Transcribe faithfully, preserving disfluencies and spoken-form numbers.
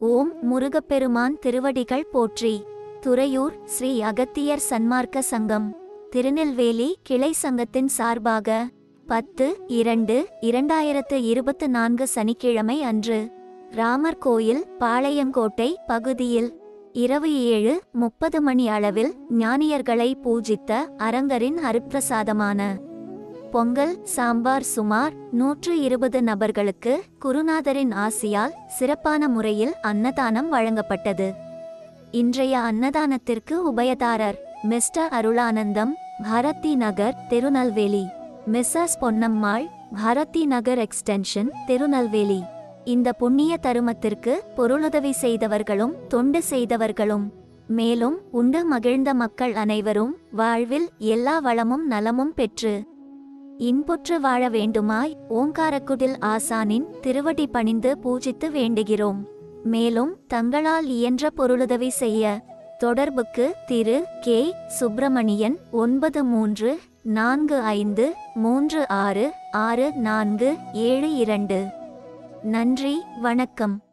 ஓம் முருகப்பெருமான் திருவடிகள் போற்றி. துறையூர் ஸ்ரீ அகத்தியர் சன்மார்க்க சங்கம் திருநெல்வேலி கிளை சங்கத்தின் சார்பாக பத்து இரண்டு இரண்டாயிரத்து இருபத்து நான்கு சனிக்கிழமை அன்று ராமர் கோயில் பாளையங்கோட்டை பகுதியில் இரவு ஏழு முப்பது மணி அளவில் ஞானியர்களை பூஜித்த அரங்கரின் அருட்பிரசாதமான பொங்கல் சாம்பார் சுமார் நூற்று இருபது நபர்களுக்கு குருநாதரின் ஆசியால் சிறப்பான முறையில் அன்னதானம் வழங்கப்பட்டது. இன்றைய அன்னதானத்திற்கு உபயதாரர் Mr Arulanandam, Bharathi Nagar, Tirunelveli. Mrs Ponnammal, Bharathi Nagar extension, Tirunelveli. இந்த புண்ணிய தருமத்திற்கு பொருளுதவி செய்தவர்களும் தொண்டு செய்தவர்களும் மேலும் உண்டு மகிழ்ந்த மக்கள் அனைவரும் வாழ்வில் எல்லா வளமும் நலமும் பெற்று இன்புற்று வாழ வேண்டுமாய் ஓங்காரக்குடில் ஆசானின் திருவடி பணிந்து பூஜித்து வேண்டுகிறோம். மேலும் தங்களால் இயன்ற பொருளுதவி செய்ய தொடர்புக்கு திரு கே சுப்பிரமணியன் ஒன்பது மூன்று நான்கு ஐந்து மூன்று ஆறு ஆறு நான்கு ஏழு இரண்டு. நன்றி, வணக்கம்.